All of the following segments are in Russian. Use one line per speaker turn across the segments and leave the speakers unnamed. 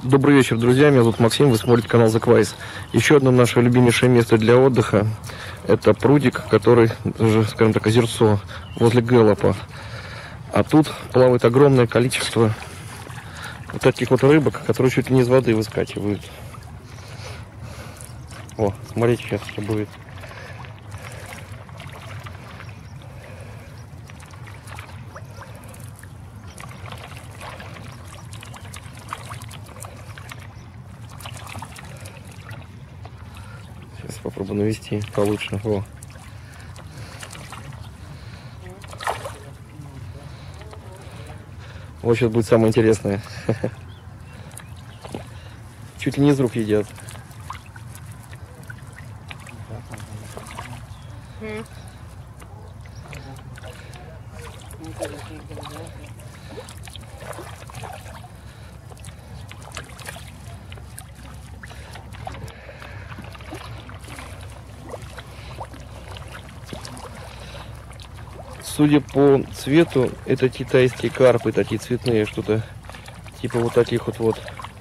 Добрый вечер, друзья. Меня зовут Максим, вы смотрите канал The Quays. Еще одно наше любимейшее место для отдыха – это прудик, который, скажем так, озерцо возле Гэллопа. А тут плавает огромное количество вот таких вот рыбок, которые чуть ли не из воды выскакивают. О, смотрите, сейчас что будет. Сейчас попробую навести получше. О. Вот сейчас будет самое интересное. Чуть ли не из рук едят. Судя по цвету, это китайские карпы, такие цветные, что-то типа вот таких вот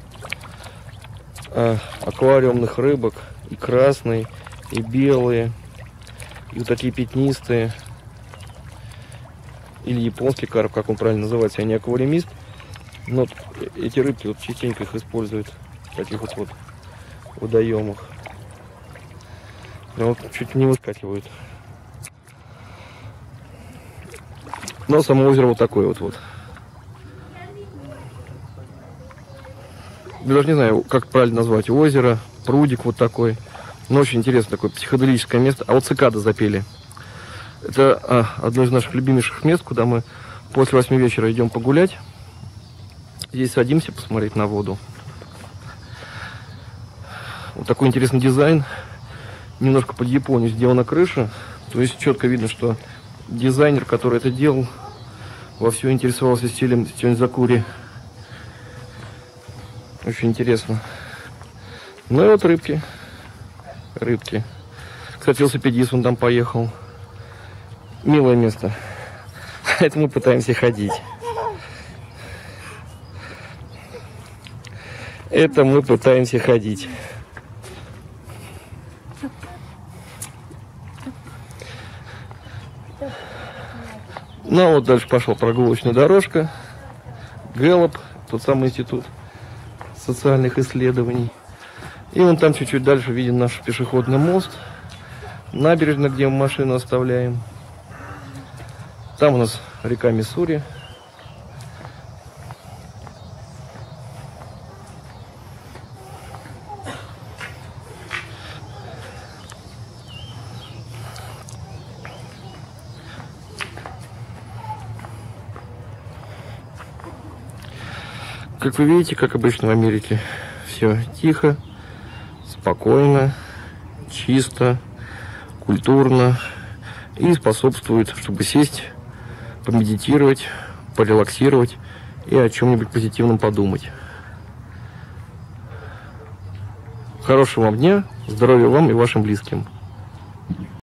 аквариумных рыбок. И красные, и белые, и вот такие пятнистые. Или японский карп, как он правильно называется, а не аквариумист. Но эти рыбки вот частенько их используют в таких вот водоемах. Да, вот чуть не выскакивают. Но само озеро вот такое вот. Я даже не знаю, как правильно назвать. Озеро, прудик вот такой. Но очень интересно, такое психоделическое место. А вот цикады запели. Это одно из наших любимейших мест, куда мы после 8 вечера идем погулять. Здесь садимся посмотреть на воду. Вот такой интересный дизайн. Немножко под Японию сделана крыша. То есть четко видно, что дизайнер, который это делал, вовсю интересовался стилем Сёнзакури. Очень интересно. Ну и вот рыбки. Кстати, велосипедист вон там поехал. Милое место. Это мы пытаемся ходить. Ну а вот дальше пошла прогулочная дорожка. Гэллоп, тот самый институт социальных исследований. И вон там чуть-чуть дальше виден наш пешеходный мост. Набережная, где мы машину оставляем. Там у нас река Миссури. Как вы видите, как обычно в Америке, все тихо, спокойно, чисто, культурно и способствует, чтобы сесть, помедитировать, порелаксировать и о чем-нибудь позитивном подумать. Хорошего вам дня, здоровья вам и вашим близким.